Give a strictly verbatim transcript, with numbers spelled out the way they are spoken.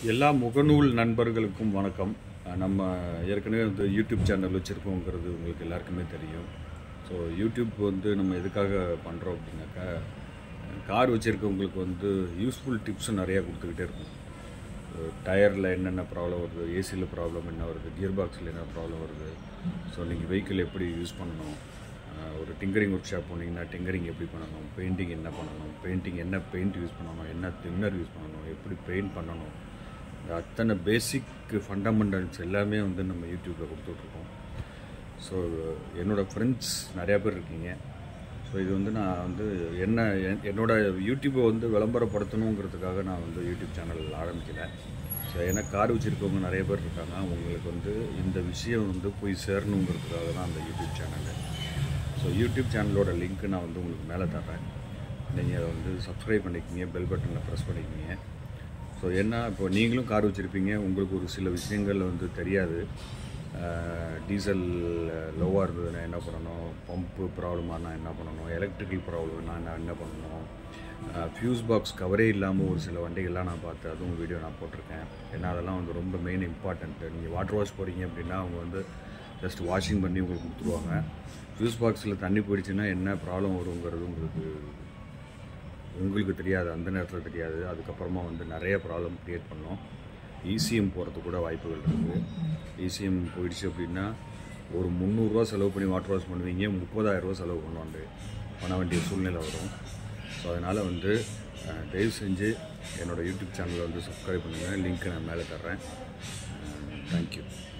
எல்லா முகநூல் நண்பர்களுக்கும் வணக்கம். நம்ம ஏற்கனவே வந்து யூடியூப் சேனல் வச்சுருக்கோங்கிறது உங்களுக்கு எல்லாருக்குமே தெரியும். ஸோ யூடியூப் வந்து நம்ம எதுக்காக பண்ணுறோம் அப்படின்னாக்கா, கார் வச்சுருக்கவங்களுக்கு வந்து யூஸ்ஃபுல் டிப்ஸ் நிறையா கொடுத்துக்கிட்டே இருக்கும். டயரில் என்னென்ன ப்ராப்ளம் வருது, ஏசியில் ப்ராப்ளம் என்ன வருது, கியர் பாக்ஸில் என்ன ப்ராப்ளம் வருது, ஸோ நீங்கள் வெஹிக்கிள் எப்படி யூஸ் பண்ணணும், ஒரு டிங்கரிங் ஒர்க் ஷாப் போனீங்கன்னா டிங்கரிங் எப்படி பண்ணணும், பெயிண்டிங் என்ன பண்ணணும், பெயிண்டிங் என்ன பெயிண்ட் யூஸ் பண்ணணும், என்ன தின்னர் யூஸ் பண்ணணும், எப்படி பெயிண்ட் பண்ணணும், இந்த அத்தனை பேசிக் ஃபண்டமெண்டல்ஸ் எல்லாமே வந்து நம்ம யூடியூப்பில் கொடுத்துட்ருக்கோம். ஸோ என்னோடய ஃப்ரெண்ட்ஸ் நிறையா பேர் இருக்கீங்க. ஸோ இது வந்து நான் வந்து என்ன என்னோடய யூடியூப்பை வந்து விளம்பரப்படுத்தணுங்கிறதுக்காக நான் வந்து யூடியூப் சேனல் ஆரம்பிக்கலை. ஸோ ஏன்னா கார் வச்சுருக்கவங்க நிறைய பேர் இருக்காங்க, அவங்களுக்கு வந்து இந்த விஷயம் வந்து போய் சேரணுங்கிறதுக்காக தான் அந்த யூடியூப் சேனல். ஸோ யூடியூப் சேனலோட லிங்க்கு நான் வந்து உங்களுக்கு மேலே தர்றேன். நீங்கள் வந்து சப்ஸ்கிரைப் பண்ணிக்கிங்க, பெல் பட்டனில் ப்ரெஸ் பண்ணிக்கிங்க. ஸோ என்ன, இப்போ நீங்களும் கார் வச்சுருப்பீங்க, உங்களுக்கு ஒரு சில விஷயங்கள் வந்து தெரியாது. டீசல் லோவாக இருந்ததுன்னா என்ன பண்ணணும், பம்பு ப்ராப்ளமானா என்ன பண்ணணும், எலக்ட்ரிக்கல் ப்ராப்ளம்னா நான் என்ன பண்ணணும், ஃப்யூஸ் பாக்ஸ் கவரே இல்லாமல் ஒரு சில வண்டிகள்லாம் நான் பார்த்து அதுவும் வீடியோ நான் போட்டிருக்கேன். ஏன்னா அதெல்லாம் வந்து ரொம்ப மெயின் இம்பார்ட்டண்ட்டு. நீங்கள் வாட்டர் வாஷ் போகிறீங்க அப்படின்னா அவங்க வந்து ஜஸ்ட் வாஷிங் பண்ணி உங்களுக்கு கொடுத்துருவாங்க. ஃப்யூஸ் பாக்ஸில் தண்ணி போயிடுச்சுன்னா என்ன ப்ராப்ளம் வருங்கிறது உங்களுக்கு உங்களுக்கு தெரியாது, அந்த நேரத்தில் தெரியாது. அதுக்கப்புறமா வந்து நிறைய ப்ராப்ளம் க்ரியேட் பண்ணோம். இசிஎம் போகிறதுக்கு கூட வாய்ப்புகள் இருக்குது. இசிஎம் போயிடுச்சு அப்படின்னா ஒரு முந்நூறுரூவா செலவு பண்ணி வாட்டர் வாஷ் பண்ணுவீங்க, முப்பதாயிரரூவா செலவு பண்ணுவாங்க பண்ண வேண்டிய சூழ்நிலை வரும். ஸோ அதனால் வந்து தயவு செஞ்சு என்னோடய யூடியூப் சேனலை வந்து சப்ஸ்கிரைப் பண்ணுங்கள். லிங்க் நான் மேலே தர்றேன். தேங்க்யூ.